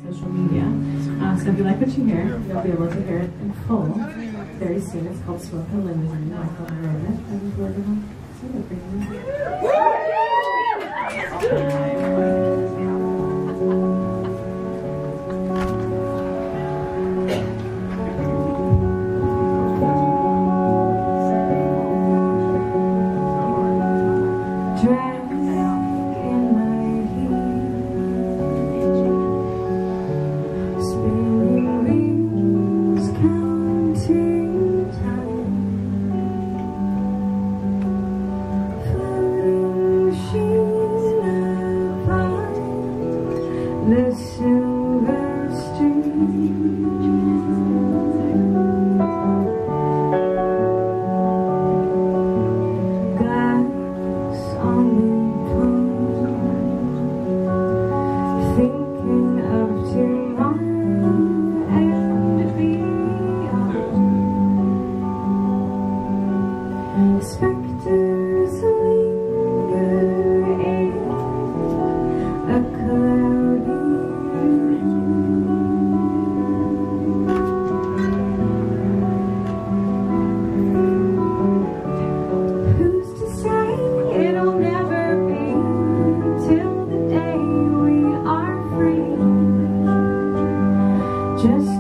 social media. So if you like what you hear, you'll be able to hear it in full very soon. It's called Smoke and Limousine. I thought I wrote it, and we're going to sing it for the silver street. Glass on the pond, thinking of tomorrow and beyond. Spectres linger in a cloudy just